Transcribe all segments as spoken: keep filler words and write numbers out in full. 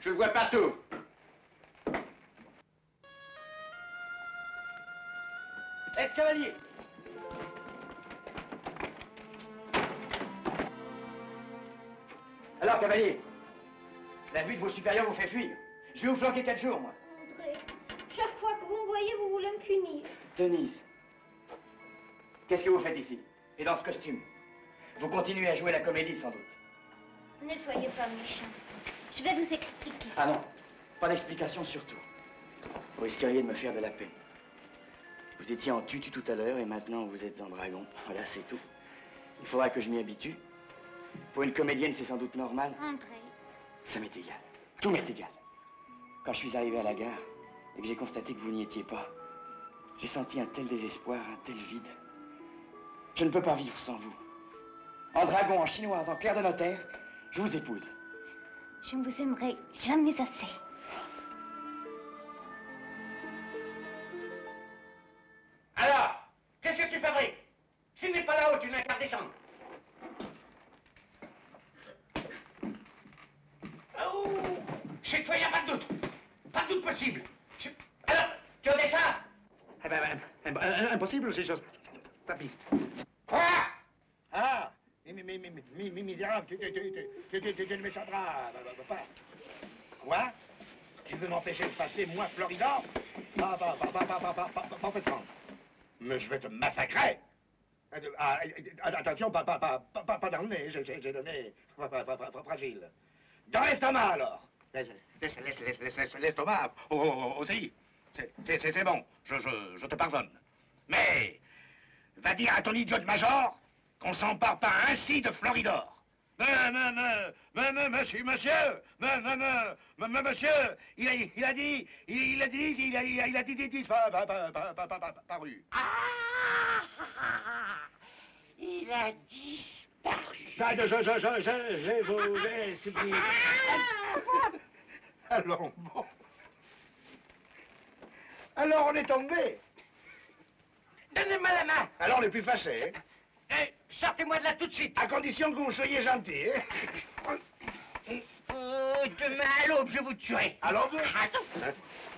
Je le vois partout. Hé, cavalier! Alors, cavalier, la vue de vos supérieurs vous fait fuir. Je vais vous flanquer quatre jours, moi. André, chaque fois que vous me voyez, vous voulez me punir. Denise, qu'est-ce que vous faites ici? Et dans ce costume? Vous continuez à jouer la comédie, sans doute. Ne soyez pas méchant. Je vais vous expliquer. Ah non, pas d'explication surtout. Vous risqueriez de me faire de la peine. Vous étiez en tutu tout à l'heure et maintenant vous êtes en dragon. Voilà, c'est tout. Il faudra que je m'y habitue. Pour une comédienne, c'est sans doute normal. André. Ça m'est égal. Tout m'est égal. Quand je suis arrivé à la gare et que j'ai constaté que vous n'y étiez pas, j'ai senti un tel désespoir, un tel vide. Je ne peux pas vivre sans vous. En dragon, en chinoise, en clerc de notaire, je vous épouse. Je ne vous aimerai jamais assez. Alors, qu'est-ce que tu fabriques? S'il n'est pas là-haut, tu n'as qu'à descendre. Oh, cette fois, il n'y a pas de doute. Pas de doute possible. Je... Alors, tu as ça? Eh ben, ben, impossible, c'est chose. Ça piste. Quoi? Ah, mais, mais, mais, mais, mais, mais misérable, tu, tu, tu, tu, tu, tu, tu ne m'échapperas pas. Quoi? Tu veux m'empêcher de passer, moi, Florida? Pas, pas, pas, pas, pas, pas, pas, pas, pas, pas, mais je vais te massacrer. Ah, attention, pas, pas, pas, pas, pas dans le nez, j'ai donné fragile. Dans l'estomac, alors. Laisse, laisse, laisse, laisse, laisse l'estomac aussi. C'est bon, je, je, je te pardonne. Mais, va dire à ton idiot de major qu'on s'empare pas ainsi de Floridor. Mais, mais, mais, mais, mais, monsieur, monsieur, mais, mais, mais, mais, monsieur, il a, il a dit, il, il a dit, il a, il a, il a dit, dit, dit, pas, pas, pas, pas, pas, pas, paru. Ah, il a disparu. Je, je, je, je, je, je vous ai supplié. Alors, bon. Alors, on est tombé. Donnez-moi la main. Alors, les plus fâchés. Eh, sortez-moi de là tout de suite. À condition que vous soyez gentil. Hein? Oh, demain à l'aube, je vous tuerai. À l'aube? Attends.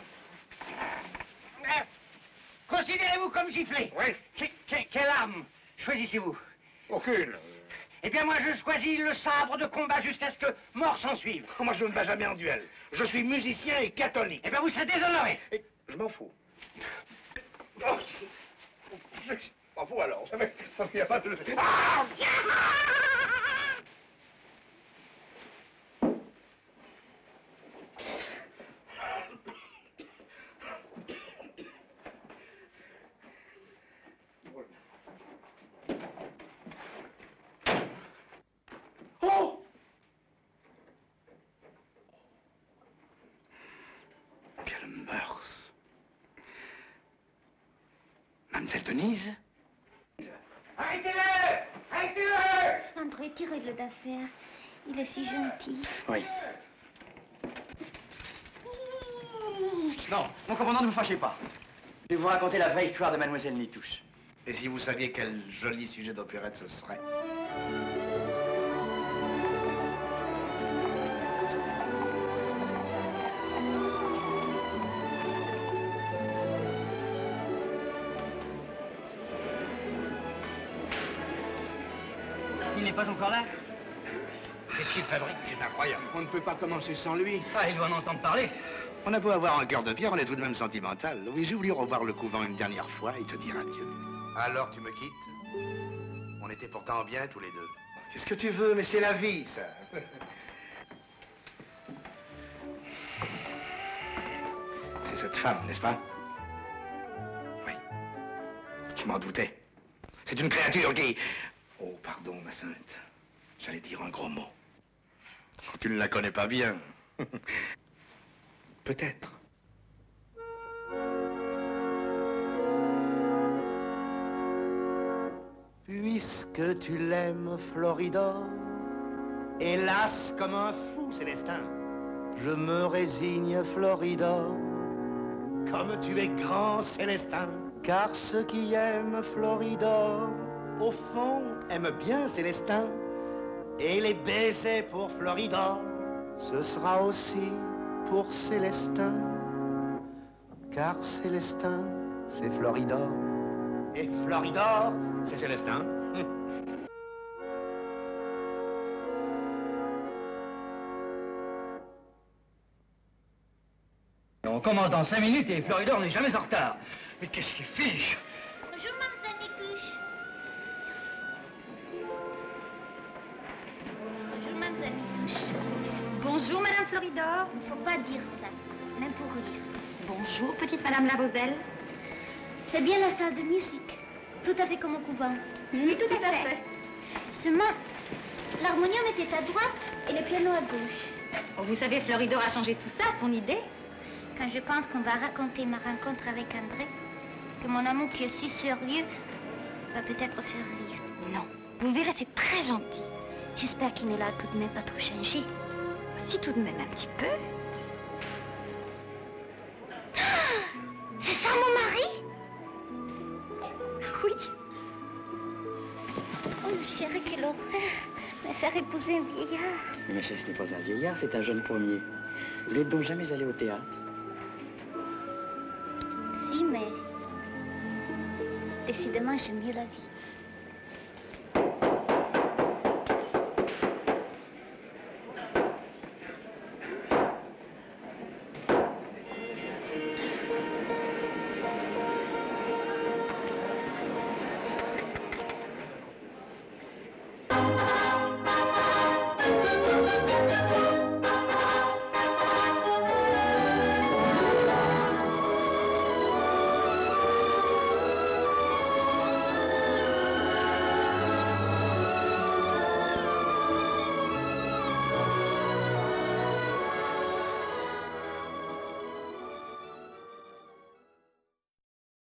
Hein? Considérez-vous comme giflé. Oui. Que, que, quelle arme choisissez-vous? Aucune. Eh bien, moi, je choisis le sabre de combat jusqu'à ce que mort s'en suive. Moi, je ne me bats jamais en duel. Je suis musicien et catholique. Eh bien, vous serez déshonoré. Et je m'en fous. Oh, je m'en fous alors. Parce qu'il n'y a pas de... Ah! Oh! Quelle mœurs! Mademoiselle Denise? Arrêtez-le! Arrêtez-le! André, tirez-le d'affaire. Il est si gentil. Oui. Non, mon commandant, ne vous fâchez pas. Je vais vous raconter la vraie histoire de Mademoiselle Nitouche. Et si vous saviez quel joli sujet d'opérette ce serait? Il n'est pas encore là? Qu'est-ce qu'il fabrique? C'est incroyable. On ne peut pas commencer sans lui. Ah, il doit en entendre parler. On a beau avoir un cœur de pierre, on est tout de même sentimental. Oui, j'ai voulu revoir le couvent une dernière fois et te dire adieu. Alors tu me quittes? On était pourtant bien tous les deux. Qu'est-ce que tu veux? Mais c'est la vie, ça. C'est cette femme, n'est-ce pas? Oui. Je m'en doutais. C'est une créature qui... Oh, pardon, ma sainte. J'allais dire un gros mot. Tu ne la connais pas bien. Peut-être. Puisque tu l'aimes, Floridor, hélas comme un fou, Célestin, je me résigne, Floridor. Comme tu es grand, Célestin, car ceux qui aiment Floridor, au fond, aiment bien Célestin, et les baisers pour Floridor ce sera aussi pour Célestin, car Célestin, c'est Floridor, et Floridor, c'est Célestin. On commence dans cinq minutes et Floridor n'est jamais en retard. Mais qu'est-ce qu'il fiche? Bonjour, mademoiselle Nitouche. Bonjour, mademoiselle Nitouche. Bonjour, Madame Floridor. Il ne faut pas dire ça, même pour rire. Bonjour, petite Madame Lavozelle. C'est bien la salle de musique, tout à fait comme au couvent. Oui, tout, tout à fait. fait. Seulement, l'harmonium était à droite et le piano à gauche. Oh, vous savez, Floridor a changé tout ça, son idée. Quand je pense qu'on va raconter ma rencontre avec André, que mon amour qui est si sérieux va peut-être faire rire. Non, vous verrez, c'est très gentil. J'espère qu'il ne l'a tout de même pas trop changé. Si, tout de même, un petit peu. Ah, c'est ça, mon mari? Oui. Oh, chérie, quelle horreur. Me faire épouser un vieillard. Mais ma chère, ce n'est pas un vieillard, c'est un jeune pommier. Vous n'êtes donc jamais allé au théâtre? Si, mais... décidément, j'aime mieux la vie.